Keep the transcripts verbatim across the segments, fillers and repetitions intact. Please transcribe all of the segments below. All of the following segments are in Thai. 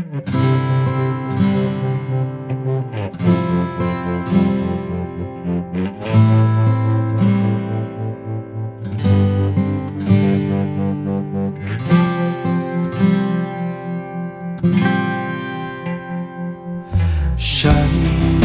ฉัน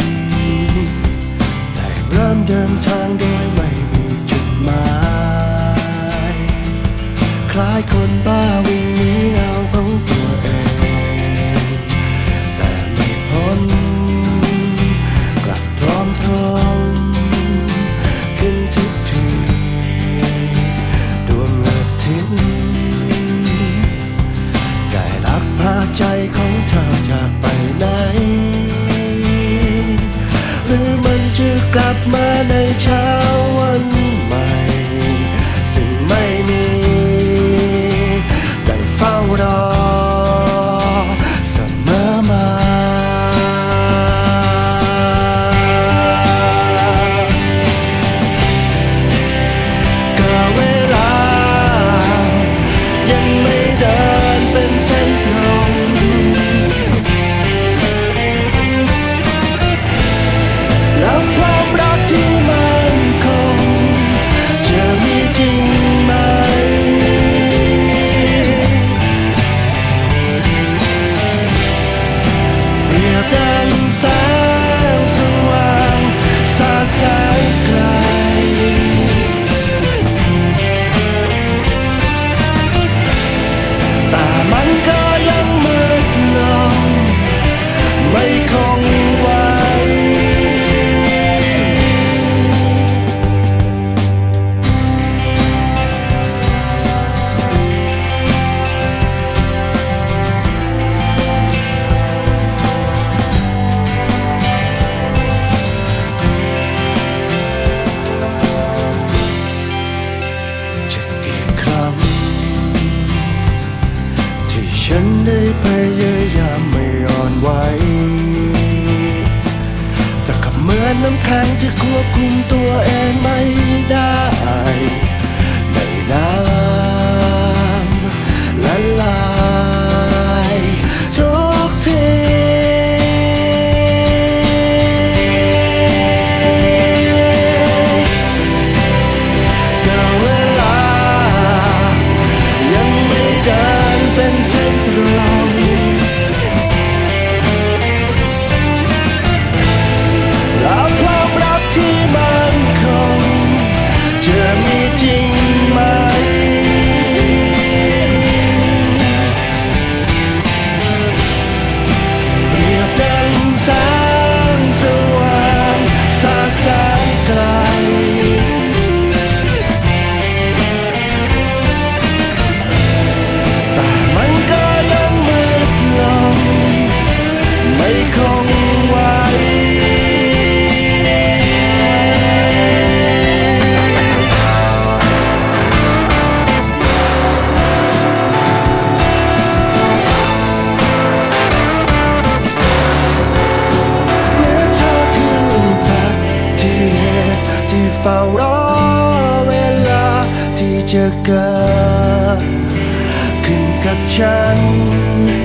ได้เริ่มเดินทางโดยไม่มีจุดหมายคล้ายคนบ้าวิ่งหนีเงาของตัวเองแต่ไม่พ้นกลับพร้อมทมขึ้นทุกทีดวงอาทิตย์ได้ลักพาใจของเธอจากไปไหนหรือมันจะกลับมาในเช้าวันใหม่ซึ่งไม่มีได้เฝ้ารอเสมอมาก็เวลายังไม่เดินเป็นเส้นตรงแล้วความรักที่มันคงจะมีจริงไหมเปรียบดังแสงสว่างสาดแสงไกลแต่มันก็ยังมืดลงไม่คงไว้จะกี่ครั้งที่ฉันได้พยายามไม่อ่อนไหวแต่ก็เหมือนน้ำแข็งที่ควบคุมตัวเองไม่ได้ในน้ำละลายทุกทีก็เวลายังไม่เดินเป็นเส้นตรงแล้วความรักที่มันคงจะมีจริงไหมเปรียบดังแสงสว่างสาดแสงไกลแต่มันก็ยังมืดลงไม่คงไว้เมื่อเธอคืออุบัติเหตุที่เฝ้ารอเวลาที่จะเกิดขึ้นกับฉัน